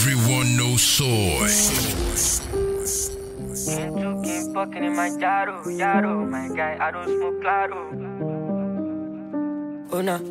Everyone knows soy. Keep fucking in my yaro, my guy, I don't smoke claro. Oh nah.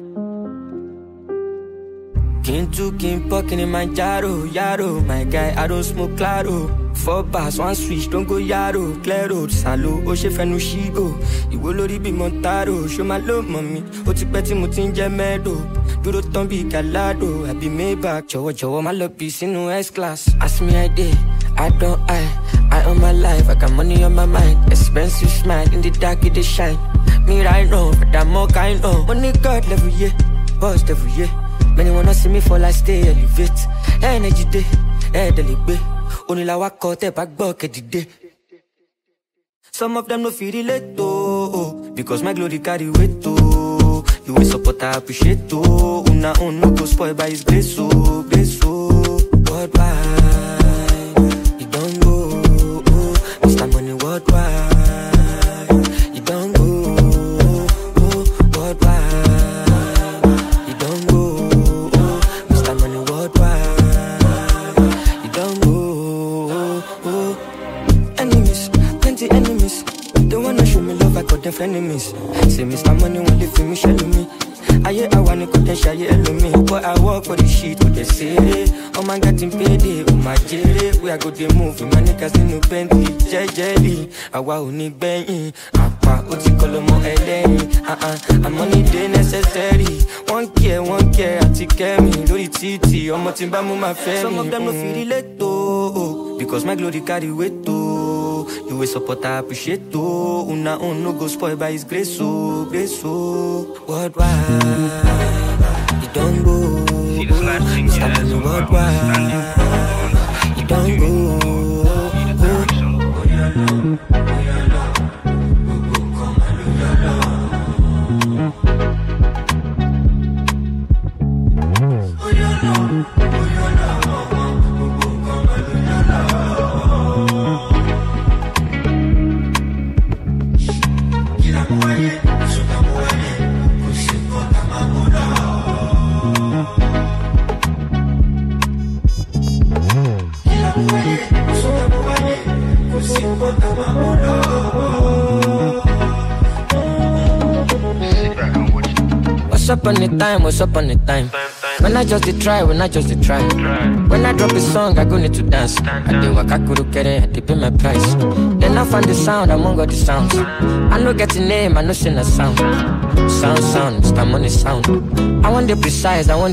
Keep fucking in my yaro, my guy, I don't smoke claro. 4 bars, 1 switch, don't go yaro. Clear road, salo, o she fenu shigo. Iwo lori bi montaro, show my love, mommy. O ti pẹ́ tí mo ti ń jẹ mẹ́dò. Dúró tán bí Gallardo, I be Maybach. Jọ̀wọ́, my love be sínú S-class. Ask me I did, I don't I on my life, I got money on my mind. Expensive smile, in the dark it dey shine. Me right now, but I'm more kind of. Money God level, yeah, boss every year. Many wanna see me fall, I stay elevate. Energy day, deliberate. Only la wa kote back bucket day. Some of them no feel relate to, because my glory carry weight to. You will support, I appreciate to. Una no go spoil by his grace so, worldwide. You don't go, Mr. Money worldwide. You don't go, worldwide. You don't go, Mr. Money worldwide. You don't go. Enemies, plenty enemies. They wanna show me love, I got them frenemies. Say Mr. Money won't live for me, shell me. I wanna go then shy me. But I work for the shit with the city. Oh my God, in payday, oh my jelly. We are go to move, my niggas in no Bentley, jelly. I want to bang, apa, uti kolomo eleni. I'm money day necessary. One care, I take care me. Lori titi, I'm timba mu my family. Some of them no feel relate to, because my glory carry weight to. You will support, I appreciate to. Una no go spoil by his grace so, worldwide. You don't go. See this last thing, yeah, that's all worldwide. You don't go. What's up on the time? When I just try. When I drop a song, I go need to dance. I do what I could get it, I dip in my price. Then I find the sound, I'm on the sounds. I know get a name, I know sing a sound. Sound, Mr. Money sound. I want the precise. I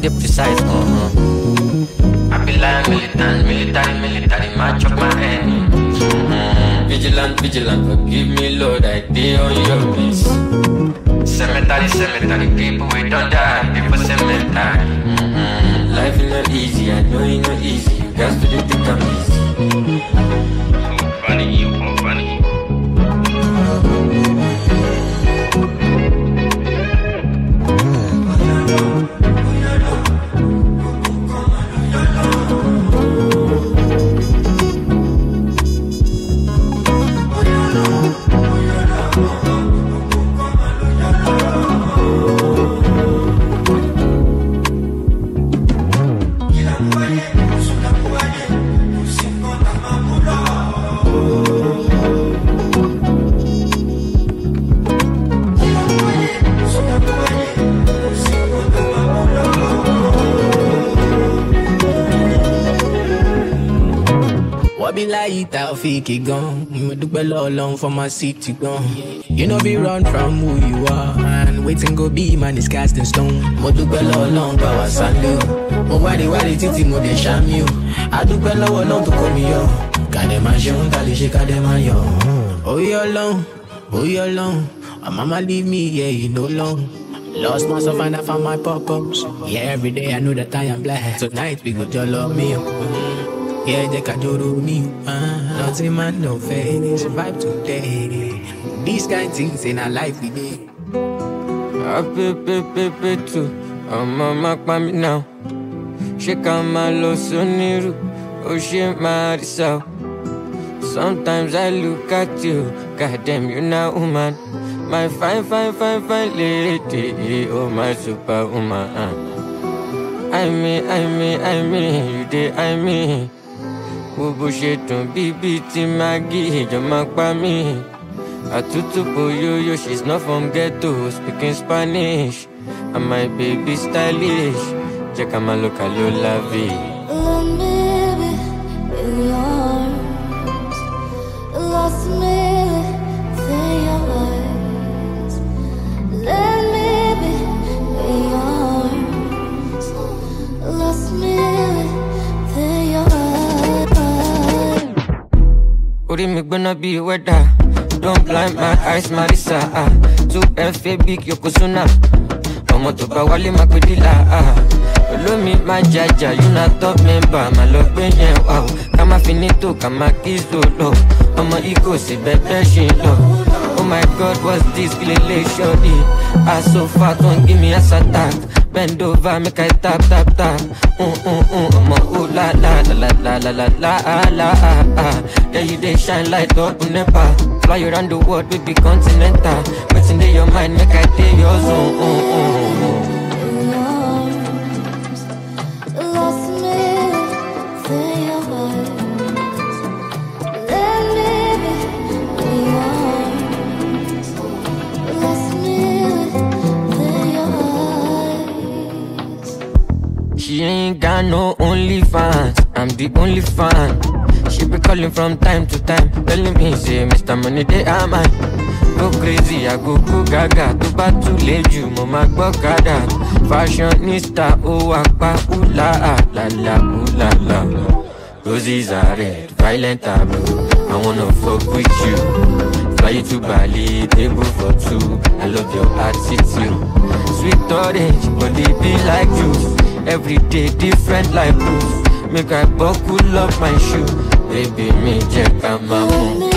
be like military, match up my enemies. Vigilant, forgive me, Lord, I did on your peace. Cemetery, people we don't die, people cemetery. Life is not easy, I know it's not easy. You got to do the easy. So funny. Taufiki gone, me do well long for my city gone. You know be run from who you are, and waiting go be man is cast in stone. Mo do well long power salu, mo wadi titi mo de sham you. I do well long to come yo. Kade man shon kali she kade man yo. Oh you alone, mama leave me yeah you no long. Lost myself and I found my purpose. Yeah every day I know that I am blessed. Tonight we go to love me. Yeah, they can do me. Nothing man, no face. Survive today. These kind of things in our life we need. Too. Mama, me now. Shake on my low soniru. Oh, shit, my soul. Sometimes I look at you. Goddamn, you now, woman. My fine lady. Oh, my superwoman. you dey I me. Bobo sheton bibi ti magi jama pa me. Atutu boyo, she's not from ghetto, speaking Spanish. And my baby stylish. Check out my look, la vie. Let me be in your arms. Lost me within your eyes. Let me be in your arms. Lost me within your eyes. Uri me gonna be weather. Don't blind my eyes, Marisa. 2FA big Yokozuna. Omo to ba wale makwedila. Follow me, my jaja, you not top member. My love benye wow. Kama finito, kama kiss low. Omo ego se bebe she low. Oh my God, what's this kilele shorty? I so fat, don't give me a attack. Bend over, make I tap. Omo ooh la la la la la la la la. Yeah, you they shine light up on Nepal. Fly around the world, we be continental. What's in your mind, make I take your zone. Lost me within your eyes. Let me be in your arms. Lost me within your eyes. She ain't got no OnlyFans, I'm the only fan. She be calling from time to time, telling me, say, Mr. Money, they are mine. Go crazy, I go gaga. To bad to late you, mama gbokada. Fashionista, oh akpa, ooh la la, ooh la la. Roses are red, violent taboo. I wanna fuck with you. Fly you to Bali, table for two. I love your attitude. Sweet orange, but they be like juice. Every day different like proof. Make I buckle up my shoe. Baby, me check out my move.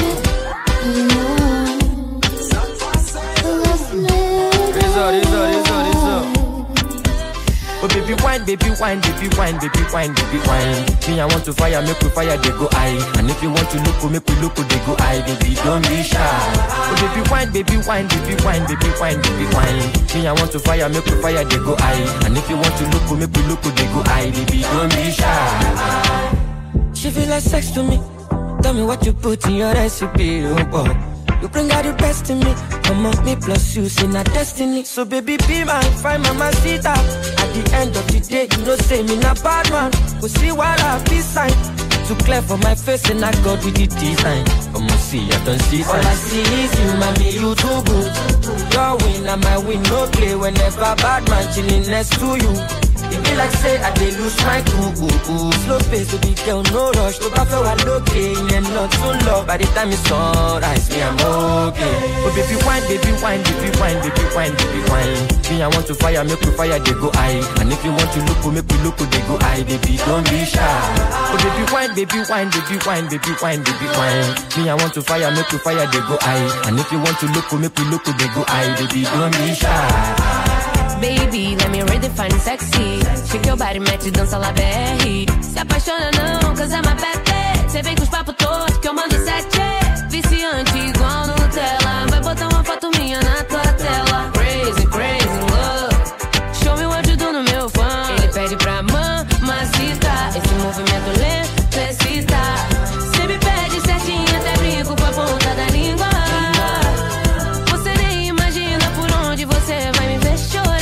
Oh baby wine, baby wine, baby wine, baby wine, baby wine. Me I want to fire, make we fire, they go high. And if you want to look, make we look, they go high. Baby, don't be shy. Oh baby wine, baby wine, baby wine, baby wine, baby wine. Me I want to fire, make we fire, they go high. And if you want to look, make we look, they go high. Baby, don't be shy. She feel like sex to me. Tell me what you put in your recipe, oh boy. You bring out the best in me. Come on, me plus you, see not destiny. So baby, be my fine mama, see that. At the end of the day, you know say me not bad man. Go see what I be sign. Too clear for my face and I got with the design. Come on, see, I don't see sign. All I see is you, mommy, you too good. Your win and my win, no play. Whenever bad man chilling next to you. It be like say I dey lose my cool. Slow pace to be girl, no rush. To back I look and not too low. By the time it's sunrise, me I'm okay. Oh baby wine, baby wine, baby wine, baby wine, baby wine. Me I want to fire, make we fire, they go high. And if you want to look, make we look, they go high. Baby, don't be shy. Oh baby wine, baby wine, baby wine, baby wine, baby wine. Me I want to fire, make we fire, they go high. And if you want to look, make we look, they go high. Baby, don't be shy. Baby, let me redefine sexy. Shake your body, mete dança lá BR. Se apaixona não, cause I'm a bad bitch. Cê vem com os papos todos que eu mando 7. Viciante igual Nutella. Vai botar uma foto minha na tua tela. Crazy, crazy love. Show me what you do no meu fã. Ele pede pra mamacita. Esse movimento lento excita. Cê me pede certinho, até brinco com a ponta da língua. Você nem imagina por onde você vai me ver chorar.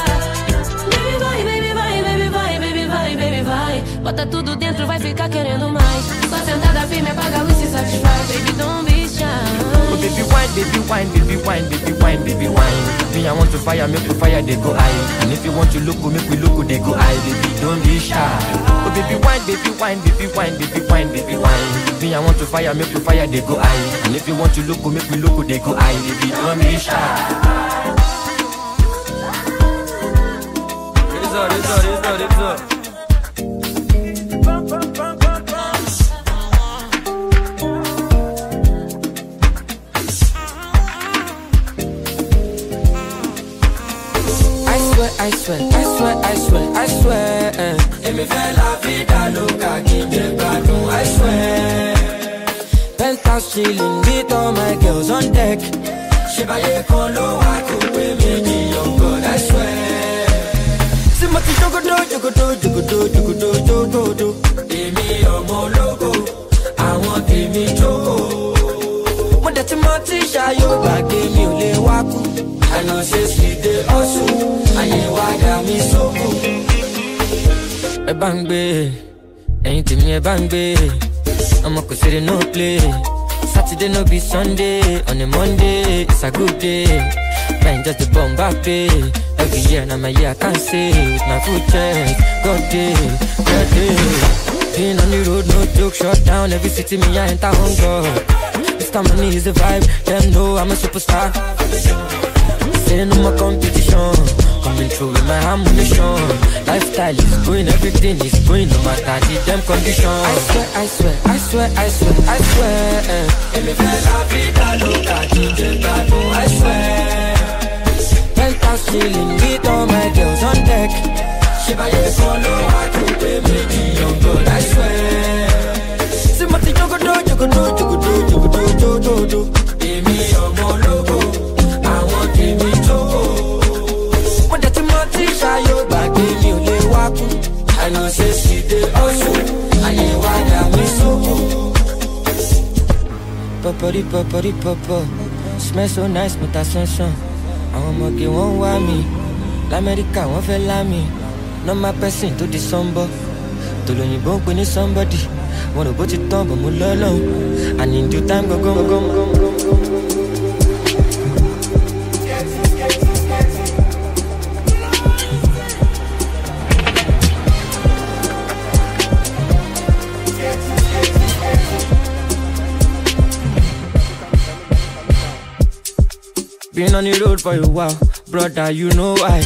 Bota tudo dentro, vai ficar querendo mais. Só sentada firme, apaga a luz, se satisfaz. Baby, don't be shy. Oh baby wine, baby wine, baby wine, baby wine, baby wine. Me I want to fire, make you fire, they go high. And if you want to look, make we look, they go high. Baby, don't be shy. Oh baby wine, baby wine, baby wine, baby wine, baby wine. Me I want to fire, make you fire, they go high. And if you want to look, make we look, they go high. Baby, don't be shy. It's up. I swear. Et me fait la vida loca qui te pardon, I swear. Penthouse chilling with all my girls on deck. Chevalier con lo I could with me, young God, I swear. C'est moi qui t'en connais. jogodo, jogodo, jogodo. Èmi ọmọ ológo, àwọn tèmi jókòó. Mo dẹ̀ ti mọ tí ṣayó gbàgbé mi ò lè wá kú. Àná ṣe sì dé ọ̀ṣun, ayé wa dà mí sóko. Ẹ bá ń gbé, ẹ̀yin tèmi ẹ bá ń gbé. Ọmọ kò ṣeré no play. Saturday no be Sunday, on a Monday it's a good day. Man just a bomb back day. Every year now my year I can't say with my full chest. God day, God day. Being on the road no joke, shut down every city me I enter home God. This time money is the vibe, them know I'm a superstar. Saying no more competition, coming through with my ammunition. Lifestyle is going, everything is going, no matter the damn condition. I swear, I swear, I swear, I swear, I swear. I swear. Penthouse chilling with all my girls on deck. She buy a follow, I do pay me on God, I swear. Simati jogodo, jogodo, jogodo, jogodo, jogodo. Give me your more logo, I want give me jogo. When that Timothy Shayo back, give me a wapu. I know say she did also, I ain't why me so. Popori, popori, popo. Smell so nice, but I sensation. Àwọn ọmọge wọ́n wá mi, l'Amẹ́ríkà wọ́n fẹ́ lá mi. Normal person tó di sọ́nbọ́, tòlóyìnbó ń pè ní somebody. Wọ́n rò bó ti tán bọ̀ mú lọ́lọ́hún, and in due time gangan. Been on the road for a while, brother, you know why.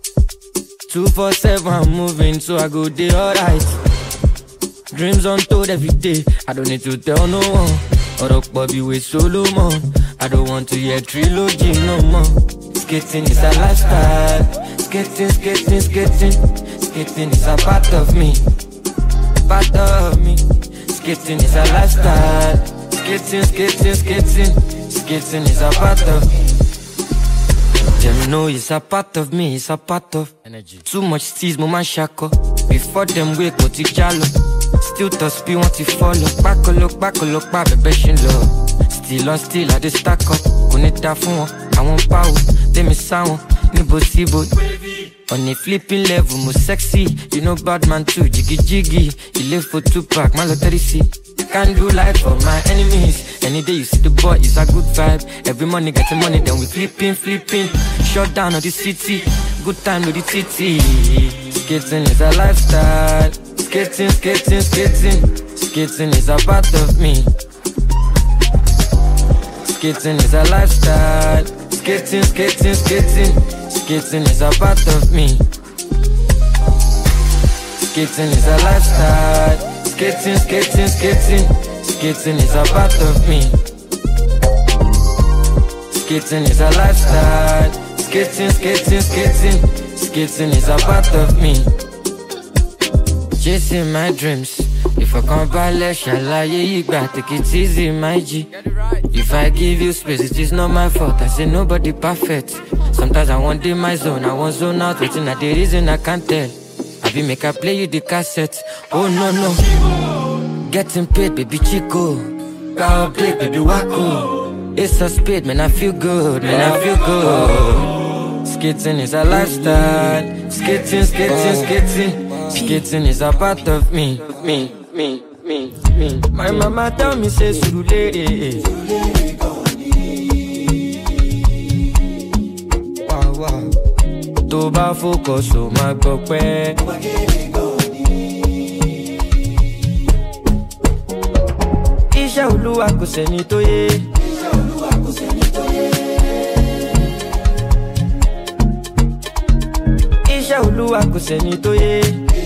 247, I'm moving, so I go day alright. Dreams untold every day, I don't need to tell no one. Or Bobby with Solomon, I don't want to hear trilogy no more. Skating is a lifestyle, skating, skating, skating. Skating is a part of me, part of me. Skating is a lifestyle, skating, skating, skating. Skating is a part of me. Them know it's a part of me, it's a part of energy. Too much steez, mama shako. Before them wake, what it jalo. Still to speed, want to follow. Back a look, baby, shin low. Still on still, I just stack up. Kunita phone, I want power. They me sound, nibo sibo. On a flipping level, more sexy. You know bad man too, jiggy jiggy. You live for 2 pack, malo 30. Can't do life for my enemies. Any day you see the boy, it's a good vibe. Every money getting money, then we flipping. Shut down on the city, good time with the titty. Skating is a lifestyle. Skating, skating, skating. Skating is a part of me. Skating is a lifestyle. Skating, skating, skating. Skating is a part of me. Skating is a lifestyle. Skating, skating, skating. Skating is a part of me. Skating is a lifestyle. Skating, skating, skating. Skating is a part of me. Chasing my dreams. If I can't balance, shall you got take it easy, my G. If I give you space, it is not my fault. I say nobody perfect. Sometimes I want in my zone, I want zone out, waiting at the reason I can't tell. I be make I play you the cassette. Oh no. Getting paid, baby Chico. Power play, baby Wacko. It's a speed, man, I feel good, man, I feel good. Skating is a lifestyle. Skating, skating, skating. Skating is a part of me. My mama tell me, say, Surulere. Wow. To ba focus, so ma gbọ́ pẹ́. Iṣẹ́ Olúwa kò sẹ́ni tó yé. Iṣẹ́ Olúwa kò sẹ́ni tó yé.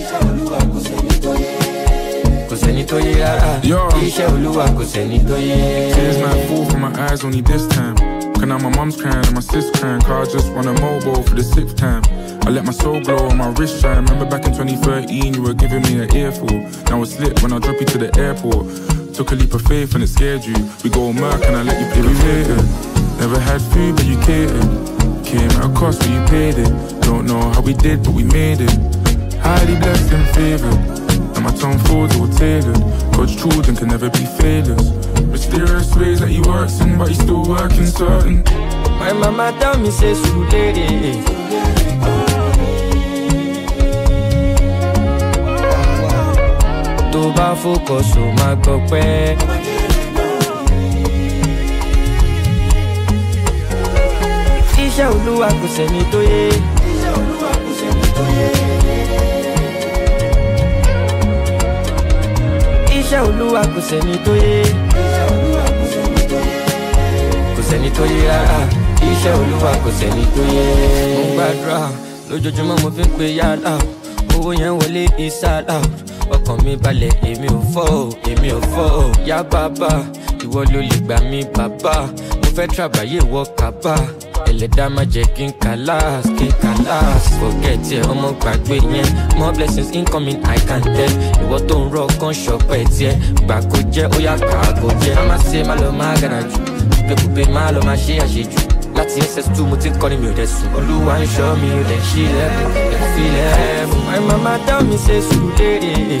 Kò sẹ́ni tó yé rárá. Iṣẹ́ Olúwa kò sẹ́ni tó yé. Tears might fall from my eyes only this time. Cause now my mum's crying and my sis crying. Cause I just won a mobile for the 6th time. I let my soul glow on my wrist shine. Remember back in 2013 you were giving me an earful. Now it's lit when I drop you to the airport. Took a leap of faith and it scared you. We go Merc and I let you pay me later. Never had food but you catered. Came at a cost but you paid it. Don't know how we did but we made it. highly blessed and favored. And my tongue folds all tailored. God's children can never be failures. Mysterious ways that he works in, but he's still working certain. My mama tell me say Sulere. Tó bá focus ó máa gbọ́ pẹ́. Iṣẹ́ Olúwa kò sẹ́ni tó yé. Iṣẹ́ Olúwa kò sẹ́ni tó yé. Kò sẹ́ni tó yé rárá. Iṣẹ́ Olúwa kò sẹ́ni tó yé. Mo gbàdúrà lójoojúmọ́ mo fi ń pe yàrá. Owó yẹn wọlé ìsàlà. Ọkàn mi balẹ̀ èmi ò fọ́ o, èmi ò fọ́ o. Yá bàbá, ìwọ ló lè gbà mí bàbá. Mo fẹ́ tàbáyé wọ kábà. Ẹlẹ́dàá má jẹ́ kí n kàlàs, kí n kàlàs. Forget it, ọmọ gbàgbé yẹn. More blessings incoming, I can tell. Ìwọ tó ń rọ kan ṣọpẹ́ tiẹ̀. Gbà kó jẹ́ ó yá kà á kó jẹ́. Má má ṣe má lọ má gàdà jù. Pépùpé má lọ má ṣe àṣejù. Láti SS2 mo ti ń kọ́ ni mi ò dẹ̀ sùn. Olúwa ń ṣọ́ mi ò dẹ̀ ṣí lẹ́kùn. Ẹ̀ fi lẹ́ẹ̀mù. My mama tell me say Sulere.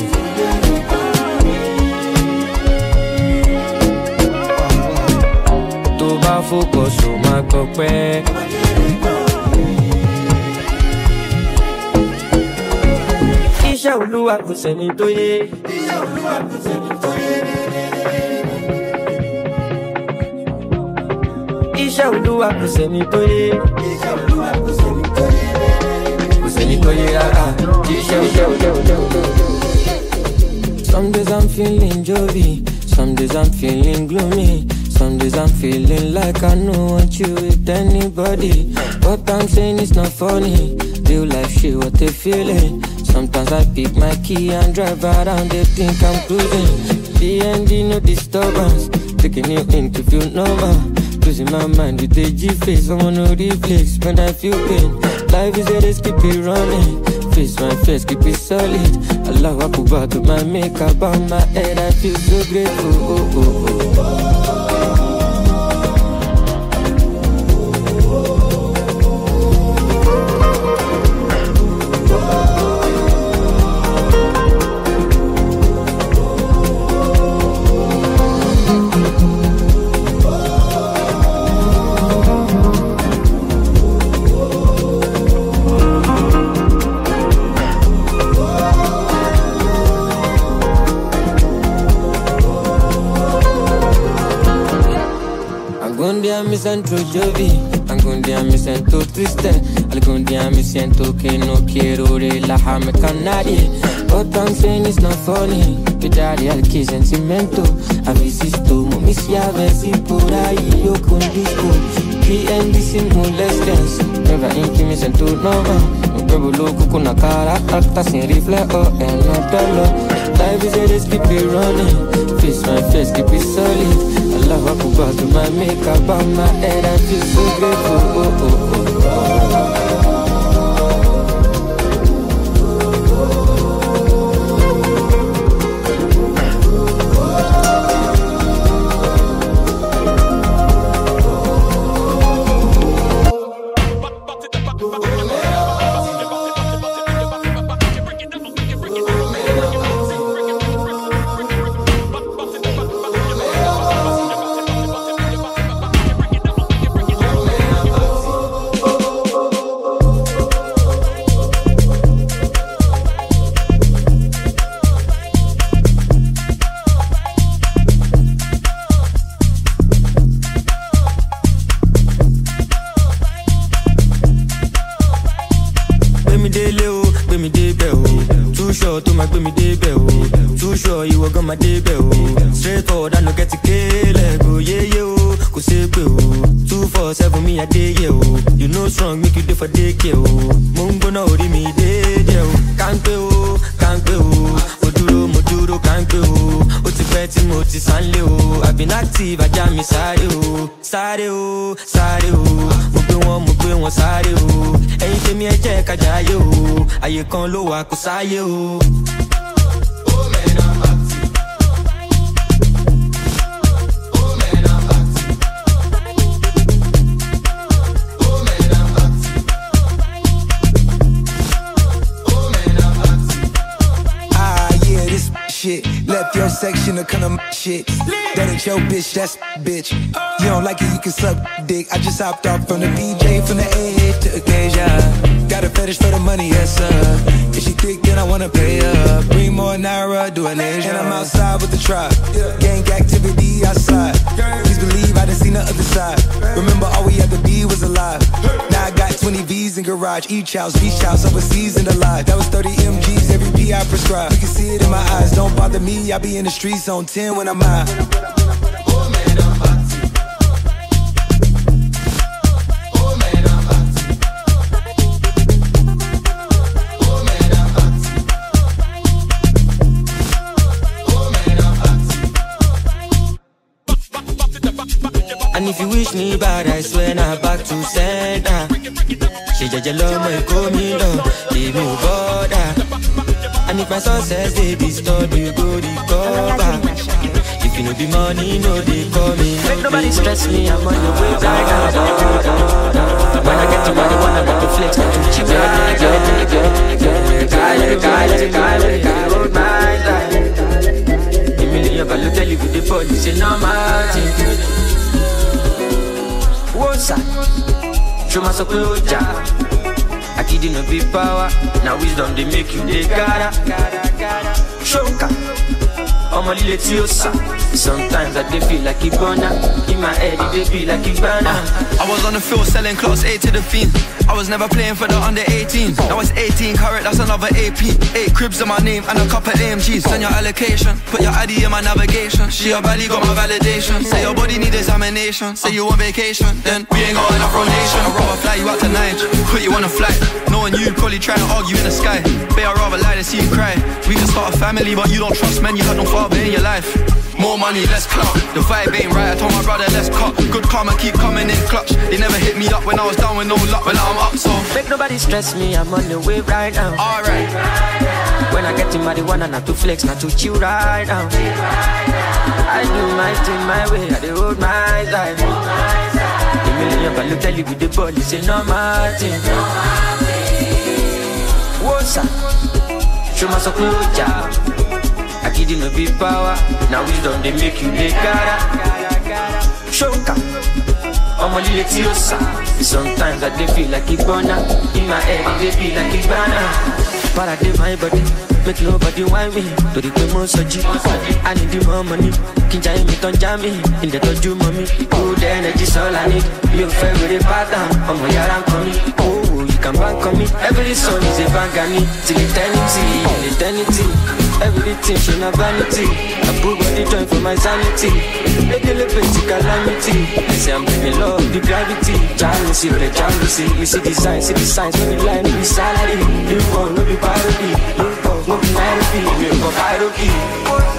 Tó bá focus ó máa gbọ́ pẹ́. Iṣẹ́ Olúwa kò sẹ́ni tó yé. Iṣẹ́ Olúwa kò sẹ́ni tó yé. Kò sẹ́ni tó yé rárá. Some days I'm feeling jolly, some days I'm feeling gloomy. Some days I'm feeling like I don't want you with anybody. What I'm saying is not funny. Real life shit, what they feeling. Sometimes I pick my key and drive around, they think I'm cruising. DND, no disturbance. Taking you in to feel normal. Losing my mind with the G-face, I wanna replace when I feel pain. Life is a race, keep it running. Face my face, keep it solid. Allah Akbar to my makeup on my head, I feel so grateful. Oh, oh, oh. Mi siento Jovi, algún día me siento triste, algún día me siento que no quiero relajarme con nadie. What I'm saying is not funny, cuidado al que sentimiento. A veces tomo mis llaves y por ahí yo conduzco. PND sin molestias, never in que me siento normal. Un huevo loco con una cara alta sin rifle o en el pelo. Life is a race, keep it running. Face my face, keep it solid. Allah Akbar to my makeup on my head, I feel so grateful. Oh, oh, oh. Straight forward, I no get to kill it. Go yeah yeah, go say go. 247 me a day yeah. You know strong, make you do for day yeah. Mungo no ori me day yeah. Can't go, moduro can't go. Oti peti moti sanle o. I've been active, I jam me sare o, sare o, sare o. Mo gbé wọn sare o. Ẹ̀yin tèmi ẹ jẹ́ ká jayé o. Ayé kan ló wà kò sáyé o. shit. Left your section to come to my shit. That ain't your bitch, that's bitch. You don't like it, you can suck dick. I just hopped off from the PJ, from the A to Acacia. Got a fetish for the money, yes sir. If she thick, then I wanna pay her. Bring more Naira, do an Asia. And I'm outside with the tribe. Gang activity outside. Please believe I done seen the other side. Remember all we had to be was alive. Now I got 20 V's in garage. Each house, beach house, overseas and alive. That was 30 MGs, every P I prescribe. You can see it in my eyes, don't bother me. I be in the streets on 10 when I'm high. And if you wish me bad, I swear now back to center. She just love me, call me love, give me border. And if my success they be stored, you go recover. If you know the money, no they call me. Make nobody stress me, I'm on the way right now. When I get to money, when I got to flex, not to cheap. Hold my life. A million value tell you with the police, it's not my thing. What's that? Show my support, I kid no big power. Now wisdom they make you they gotta. Shoka, I'm a little tiosa. Sometimes I dey feel like Ibana. In my head it dey be like Ibana. I was on the field selling clothes A to the fiend. I was never playing for the under 18. Now it's 18 carat, that's another AP. 8 cribs in my name and a couple AMGs. Send your allocation, put your ID in my navigation. She your body got my validation. Say your body need examination. Say you on vacation, then we ain't got enough rotation. I'd rather fly you out to Niger, put you on a flight. Knowing you probably trying to argue in the sky. Babe, I'd rather lie than see you cry. We can start a family, but you don't trust men. You had no father in your life. More money, less clout. The vibe ain't right, I told my brother let's cut. Good karma keep coming in clutch. They never hit me up when I was down with no luck. Well now I'm up, so make nobody stress me, I'm on the way right now. Alright. When I get in marijuana, not to flex, not to chill right now. I do my thing my way, I do hold my life. A million value tell you with the ball, it's a normal thing. What's up? Show my support, I kid no big power. Now wisdom they make you they gotta. Shoka, I'm a little tiosa. Sometimes I dey feel like Ibana. In my head they be like Ibana. But I dey my body, make nobody whine me. To the demo soji, I need the more money. Kinja me don't jam me, in the doju mommy. Oh the energy's all I need. You favorite pattern, I'm a yaran coming. Oh you can bank on me. Every song is a bang on me. Till eternity. Everything should not vanity. I put body joint for my sanity. Make a little bit calamity. I say I'm bringing love, the gravity. Jealousy, the jealousy. We see the signs, no be line, no be salary. You won't, no be parody. You won't, no be therapy. You won't, hierarchy.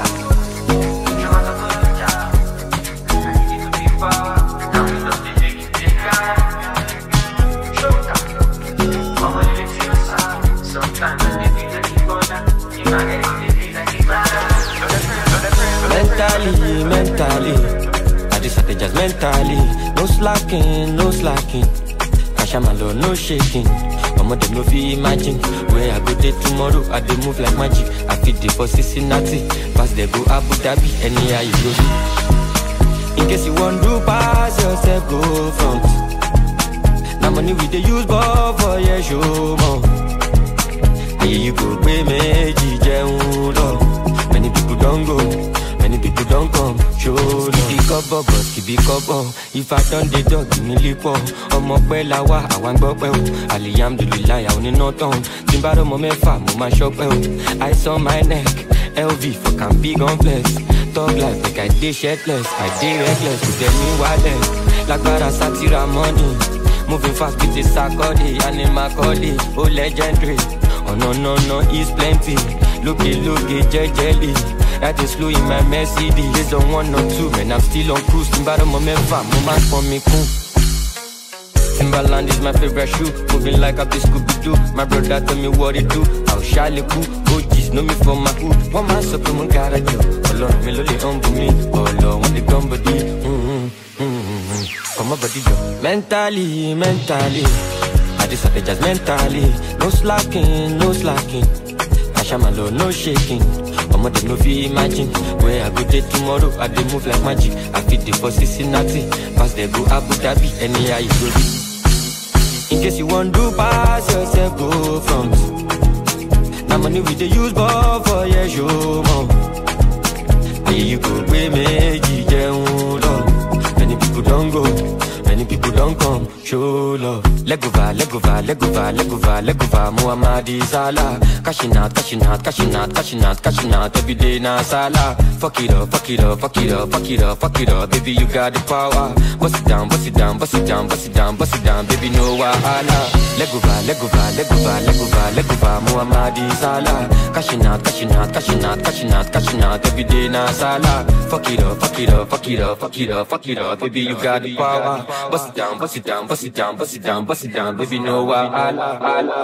Mentally, I just had to just mentally. No slacking. Cash am alone, no shaking. Mama dem no fit imagine where I go there tomorrow. I dey move like magic. I fit dey for Cincinnati, pass dey go Abu Dhabi, anywhere you go. In case you want to pass yourself, go front. Now money we dey use ball for your show more. Here you go, pay me, many people don't go. Many people don't come, show no. Keep it cover, boss, keep it cover. If I done the dog, give me lip on. I'm up well, I want go well. Alhamdulillah, I only know town. Timbaro, mo me fa, mo ma shop well. Ice on my neck, LV, fuck, I'm big on flex. Talk life, like I dey shirtless. I dey reckless, with the new wallet. Like para satira money. Moving fast, with the Sakodi, Anima Kodi. Oh, legendary. Oh, no, it's plenty. Looky, jelly. That is slow in my Mercedes. They don't want no two, man, I'm still on cruise. Timbaro mo me fa, mo man for me cool. Timberland is my favorite shoe. Moving like a Scooby-Doo. My brother tell me what it do. How shall it cool? OGs know me from my hood. One man so come on gotta do. Oh Lord, me lolly humble me. Oh Lord, when they come body. Come on body do. Mentally. I just have to just mentally. No slacking. Ashamalo, no shaking. Omo dey no fit imagine where I go dey tomorrow. I dey move like magic. I fit dey for Cincinnati, pass dey go Abu Dhabi, anyhow you go be. In case you want to pass yourself, go front. Now money we dey use ball for your show, mom. Here you go, we make you down. Many people don't go, many people don't come. Show love. Legova, legova, legova, legova, legova. Muhammadi Salah. Cashing out, cashing out, cashing out, cashing out, cashing out. Every day na Salah. Fuck it up, fuck it up, fuck it up, fuck it up, fuck it up. Baby, you got the power. Bust it down, bust it down, bust it down, bust it down, bust it down. Baby, no wahala. Legova, legova, legova, legova, legova. Muhammadi Salah. Cashing out, cashing out, cashing out, cashing out, cashing out. Every day na Salah. Fuck it up, fuck it up, fuck it up, fuck it up, fuck it up. Baby, you got the power. Bust it down, bust it down, bust it down, bust it down, bust it down. Baby, no wahala.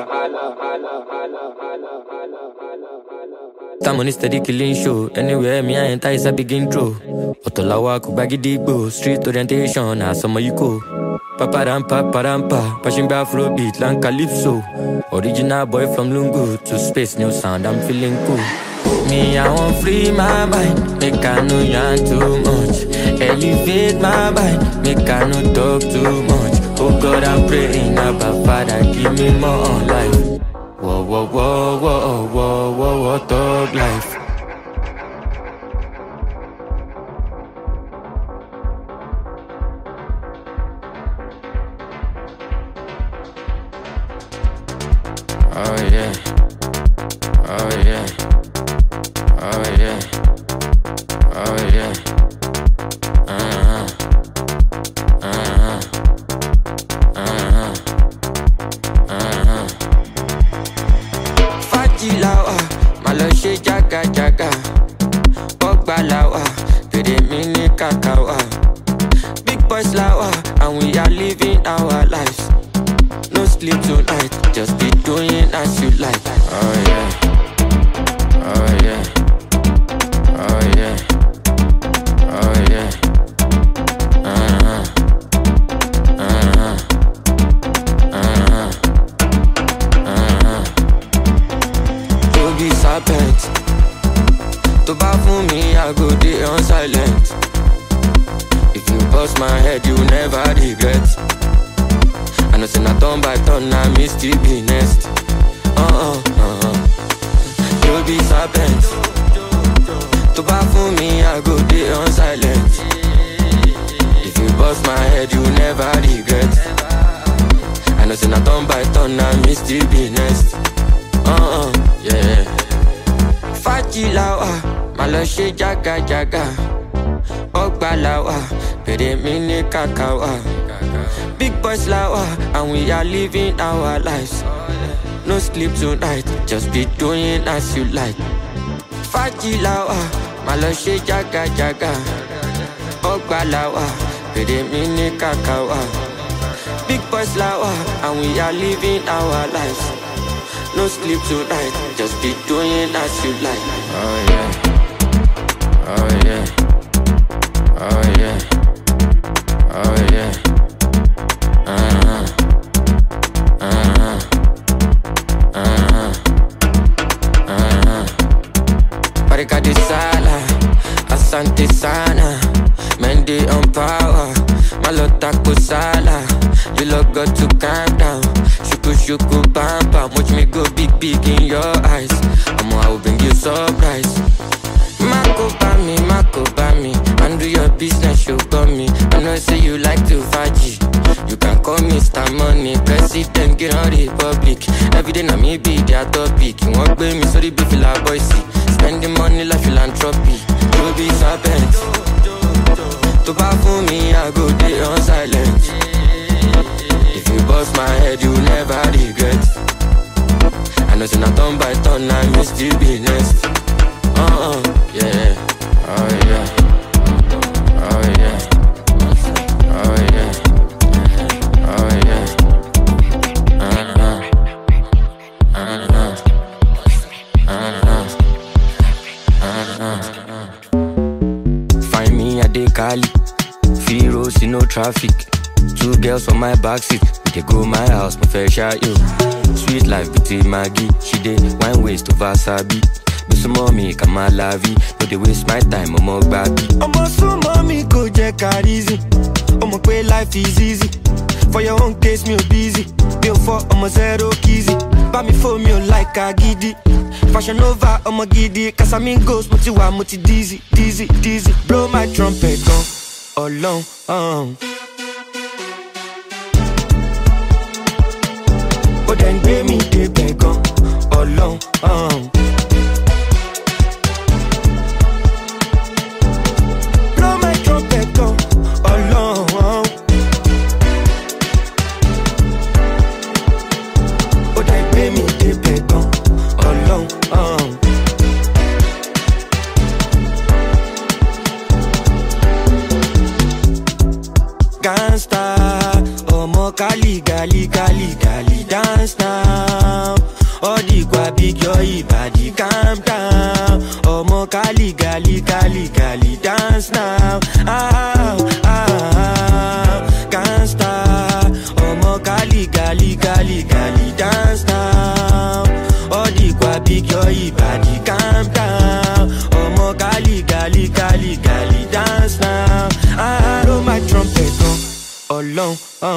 Time on this steady killing show. Anywhere me I enter is a big intro. Otolawa kubagi digbo. Street orientation na some you go. Paparampa, parampa. Pushing back flow beat like calypso. Original boy from Lungu to space, new sound, I'm feeling cool. Me, I want free my mind, make I no yarn too much. Elevate my mind, make I no talk too much. Oh God, I'm praying about Father, give me more life. Whoa, whoa, whoa, whoa, whoa, whoa, whoa, thug life. Oh yeah, oh yeah, oh yeah, oh yeah, Fajilawa, malo she jaga jaga, Ogbalawa, pede mini kakawa. Big boys lawa, and we are living our lives. No sleep tonight, just be doing as you like. Oh yeah, oh yeah, oh yeah, oh yeah. To be serpent, to buy for me, I go day on silent. If you bust my head, you never regret. I know say na turn by turn, I miss to be next. You'll be serpent. To buy for me, I go day on silent. If you bust my head, you never regret. I know say na turn by turn, I miss to be next. Yeah. Fajilawa, malo she jaga jaga. Ogbalawa, pede mini kakawa. Big boys lawa, and we are living our lives. No sleep tonight, just be doing as you like. Fajilawa, malo she jaga jaga. Ogbalawa, pede mini kakawa. Big boys lawa, and we are living our lives. No sleep tonight, just be doing as you like. Oh yeah, oh yeah, oh yeah, oh yeah. Barika de Sala, Asante Sana, Mendy on power, Malota Kusala. You look got to calm down. Shuku shuku bam bam, watch me go big big in your eyes. I will bring you surprise. Mako Bami, and do your business, you got me. I know say you like to faji. You can call me Mr. Money, President, get on the public. Every day na me be their topic. You want pay me, sorry be feel like boy see. Spending money like philanthropy. You be serpent. To buy for me, I go day on silent. If you bust my head, you never regret. I know say na turn by turn, I miss to be next. Yeah, oh yeah, oh yeah, oh yeah, oh yeah, Find me at the Cali, Firos in no traffic. 2 girls on my backseat. We dey go my house, my fair share you. Sweet life between Maggie, she dey wine waist to Vasabi. Miss mommy, come my lavi, no dey waste my time, I'm more baby. I'm so mommy, go check her easy. I'm a life is easy. For your own case, me busy. Bill for I'm a zero kizzy. Buy me for me like a giddy. Fashion Nova, I'm a giddy. Cause I'm in ghost, multi dizzy, dizzy, dizzy. Blow my trumpet, gone alone. Oh, then pay me the bag on alone. Blow my trumpet, gone alone. Oh, then pay me the bag on alone. Gangsta, omo Kali, gali, gali, gali, dance now. Odi kwa big your body, calm down. Omo Kali, gali, gali, gali, dance now. Gangsta, omo Kali, gali, gali, gali, dance now. Odi kwa big your body, calm down. Omo Kali, gali, gali, gali, dance now. I roll my trumpet alone.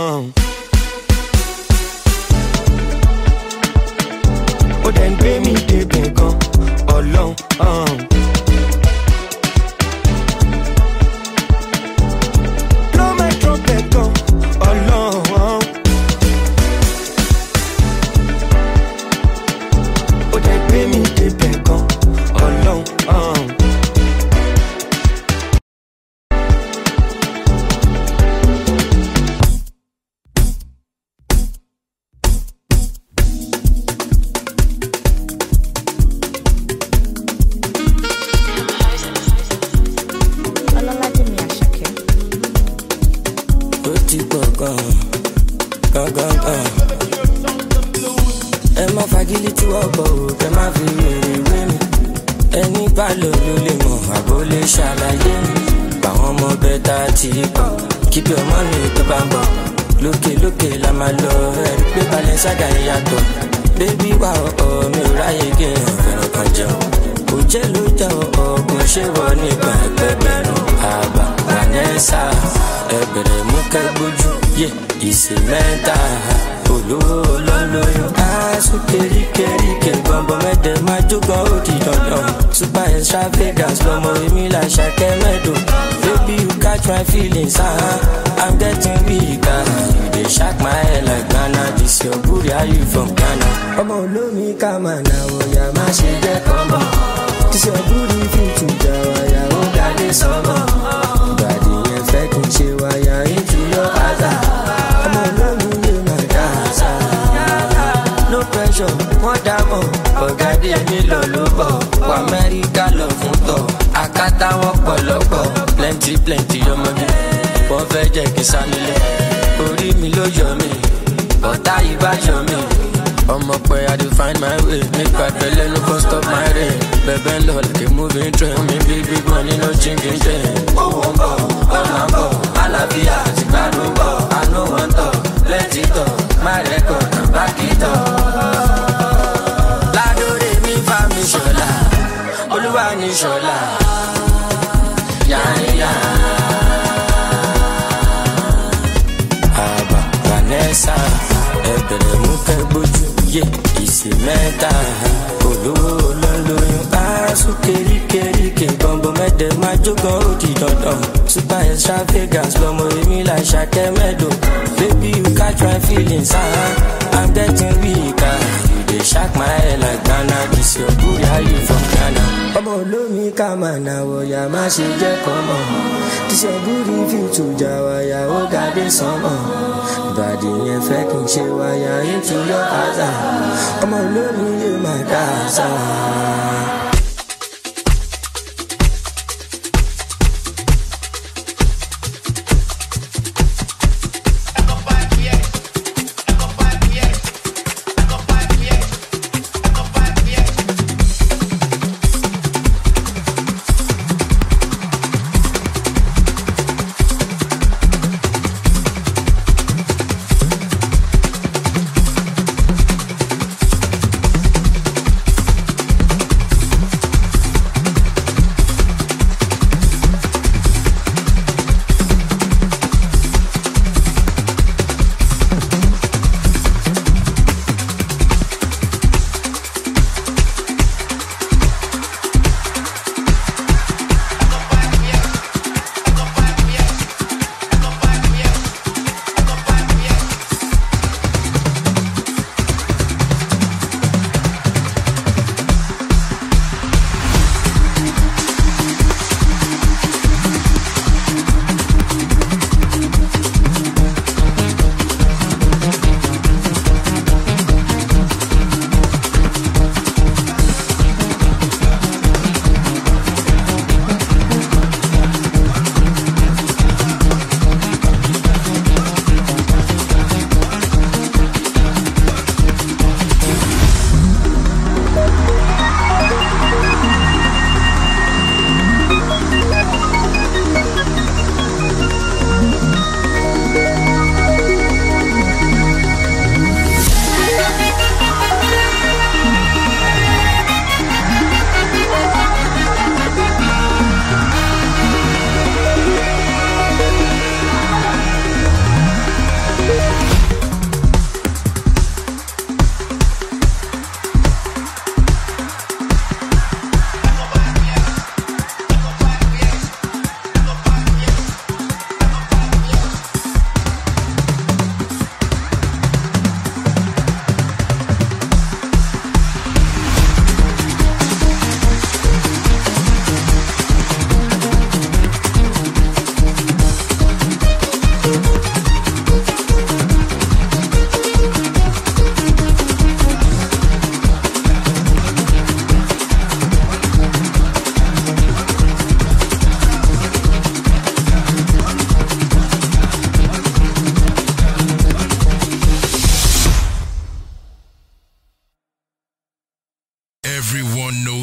Oh, then pay me the bag alone. Blow my trumpet alone. Oh, then pay me the bag alone. Ẹ má fagilítì wọ́pọ̀ o, kẹ má fi wèrè wé mi. Ẹni bá lò ló lè mọ̀, àbó lè ṣàlàyé mi. Báwọn ọmọ bẹ́ta ti pọ̀, keep your money tó bá ń bọ̀. Lókè lókè la máa lọ, ẹ̀rí pé Balenciaga yàtọ̀. Bébí wà ọ̀ọ́ mi ò ráyè kí n fẹ́ràn kan jẹun. Kò jẹ́ ló jẹ́ ọ̀ọ́kùn ṣé wọ nígbà ẹgbẹ̀rún. Àbá Vanessa, ẹ̀bẹ̀rẹ̀ mú kẹ́gbójú, yé ìsè mẹ́ta. Olówó olóyún, aṣọ kéríkéríké gbọ̀ngbọ̀n mẹ́tẹ̀ máa jókòó ó di dandan. Super extravagance lọmọ èmi là ṣàkẹ́ mẹ́dùn. Baby you catch my feelings, I'm getting weak. You dey shock my head like Ghana, this your booty, how you from Ghana? Ọmọ olómi ká máa nà wọ̀yà má ṣe jẹ́ kọ́mọ̀. This your booty fit to jà wáyà ó dálé sọ́mọ̀. Ìbàdí yẹn fẹ́ kí n ṣe wáyà into your house. Ọmọ olómi yóò máa dá àṣà. No pressure, wọ́n dá mọ̀. Ọ̀gá dé mi lọ ló bọ̀. Wọ Amẹ́ríkà lọ fún tọ̀. Akátá wọn pọ̀lọ́pọ̀. Plenty ọmọdé. Wọ́n fẹ́ jẹ́ kí n sá nílé. Orí mi ló yọ mí. Ọ̀tá yìí bá yọ mí. Ọmọ pé I dey find my way. Nípa ìpẹ́lẹ́ no go stop my rain. Bẹ̀bẹ̀ ń lọ like a moving train. Mi big money no chingin' chain. Owó ń bọ̀, ọ̀nà ń bọ̀. Àlàáfíà ti gbádùn bọ̀. I no wan talk, plenty talk. My record na back it up. Ládòrè mi fa mi ṣọlá. Olúwa ní ṣọlá. Yáyá. Àbá Vanessa, ẹ̀bẹ̀rẹ̀ mú kẹ́gbójú, yé ìsè mẹ́ta. Olówó olóyún, aṣọ kéríkéríké gbọ̀ngbọ̀n mẹ́tẹ̀ máa jókòó ó di dandan. Super extravagance lọmọ èmi là ṣàkẹ́ mẹ́dùn. Baby you catch my feelings, I'm getting weak. You dey shock my head like Ghana, this your booty, how you from Ghana? Ọmọ olómi ká máa nà wọ̀yà má ṣe jẹ́ kọ́mọ̀. This your booty fit to jà wáyà ó ga dé sánmọ̀. Ìbàdí yẹn fẹ́ kí n ṣe wáyà into your house. Ọmọ olómi yóò máa dá àṣà.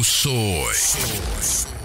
soy.